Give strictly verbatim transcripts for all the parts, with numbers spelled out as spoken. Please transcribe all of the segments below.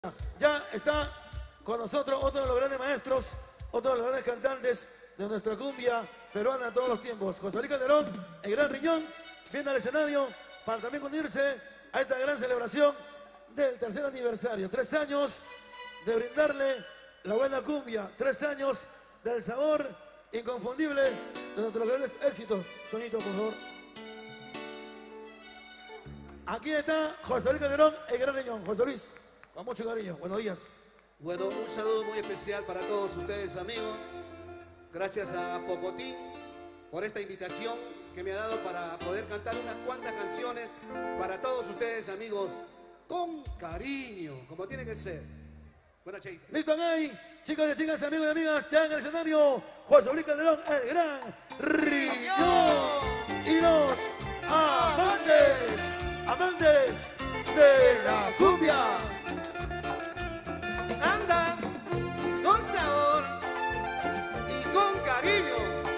Ya está con nosotros otro de los grandes maestros, otro de los grandes cantantes de nuestra cumbia peruana de todos los tiempos. José Luis Calderón, el Gran Riñón, viene al escenario para también unirse a esta gran celebración del tercer aniversario. Tres años de brindarle la buena cumbia, tres años del sabor inconfundible de nuestros grandes éxitos. Toñito, por favor. Aquí está José Luis Calderón, el Gran Riñón. José Luis, con mucho cariño, buenos días. Bueno, un saludo muy especial para todos ustedes, amigos. Gracias a Pocotín por esta invitación que me ha dado para poder cantar unas cuantas canciones para todos ustedes, amigos, con cariño, como tiene que ser. Buena cheita. Listo, gay. Chicos y chicas, amigos y amigas, ya en el escenario, José Luis Calderón, el Gran Riñón. Y los amantes, amantes de la cumbia. Anda con sabor y con cariño.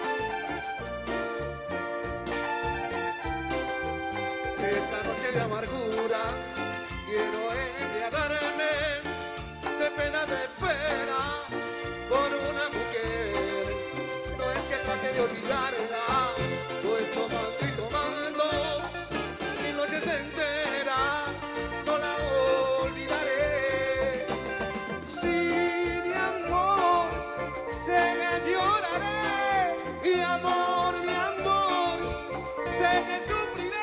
Esta noche de amargura quiero embriagarme de pena, de pena por una mujer. No es que trate de olvidarla, pues tomando y tomando mil noches enteras no la olvidaré. Sí, mi amor, sé que lloraré, mi amor, mi amor, sé que sufriré.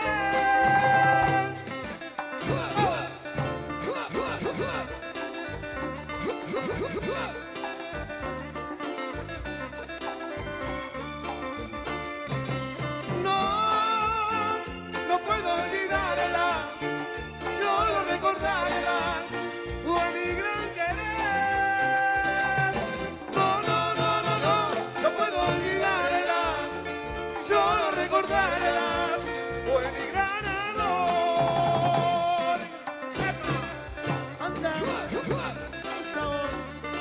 No, no puedo olvidarla, solo recordarla fue mi gran querer. No, no, no, no, no, no puedo olvidarla, solo recordarla fue mi gran amor. Anda, con sabor.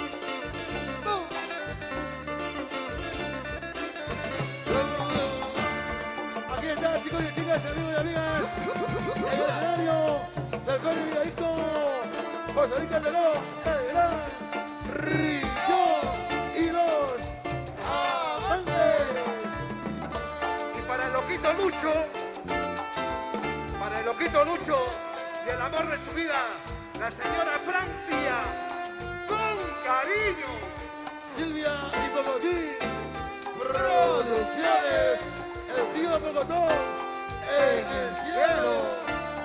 Aquí está, chicos y chicas, amigos y amigas, en el escenario del Código Viradito, José Luis Calderón, el Gran Riñón y los amantes. Y para el loquito Lucho, para el loquito Lucho y el amor de su vida, la señora Francia, con cariño. Silvia y Pocotín, Producciones, el tío Pocotón, en el cielo.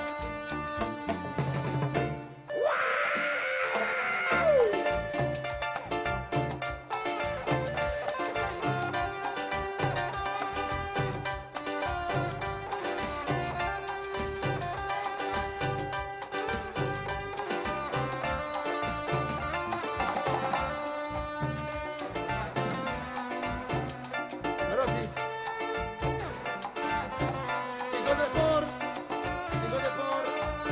Neurosis. Hijo de por, hijo de por.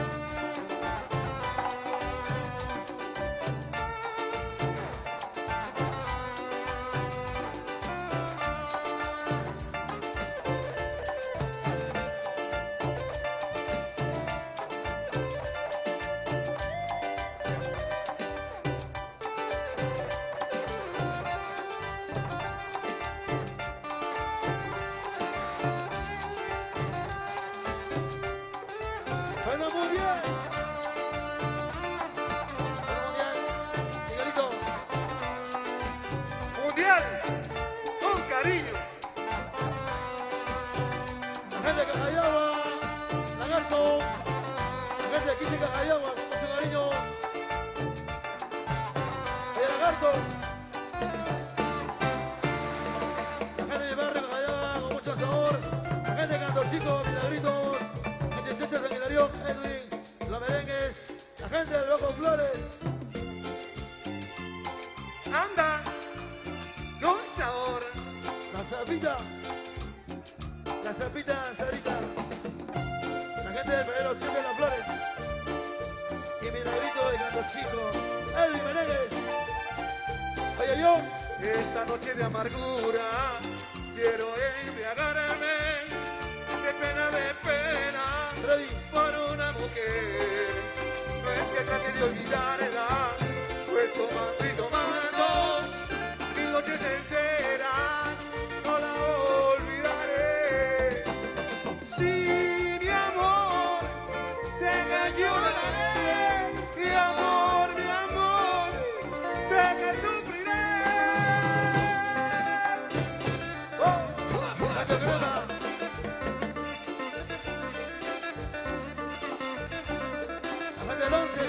Bueno, mundial. Bueno, mundial. Miguelito. Mundial, con cariño. La gente de Cajayagua, Lagarto. La gente de aquí de Cajayagua, con mucho cariño. El Lagarto. La gente de barrio Cajayagua, con mucho sabor. La gente de Canto Chico, Milagritos. dieciocho San Hilarión, Edwin, Los Merengues. La gente de Loco Flores. Anda con sabor. La Zapita. La Zapita, Sarita. La gente del Pedro siempre en Las Flores. Y Milagrito de Canto Chico. Edwin Merengues. Oye, yo. Esta noche de amargura quiero embriagarme de pena, de pena Ready. por una mujer. No es que trate de olvidarla, pues tomando y tomando, mil noches enteras, no la olvidaré. Si mi amor se engañó de la ley, mi amor, mi amor, sé que sufriré. Oh, Nacho Crema. La gente del once.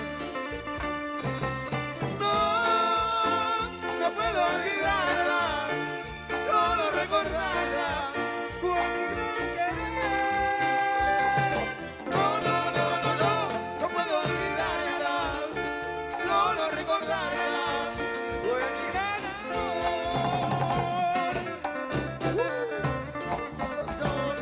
no, no puedo olvidarla, solo recordarla fue mi gran querer. No, no, no, no, no, no puedo olvidarla, solo recordarla fue mi gran amor. Corazón.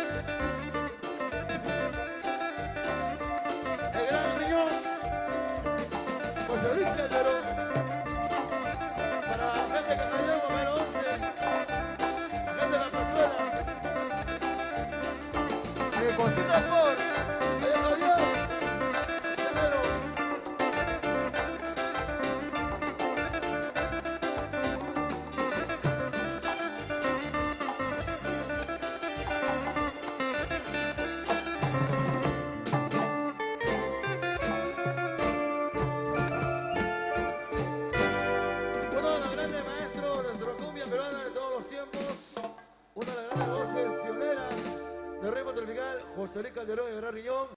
El gran riñón. José Luis Calderón. Para la gente que no llegó, número once. La gente de la Pazuela. De Cosita Sport. Oye, Javier. Llanero. Uno de los grandes maestros de nuestra cumbia peruana de todos los tiempos, una de las grandes voces pioneras del ritmo tropical, José Luis Calderón y el gran riñón.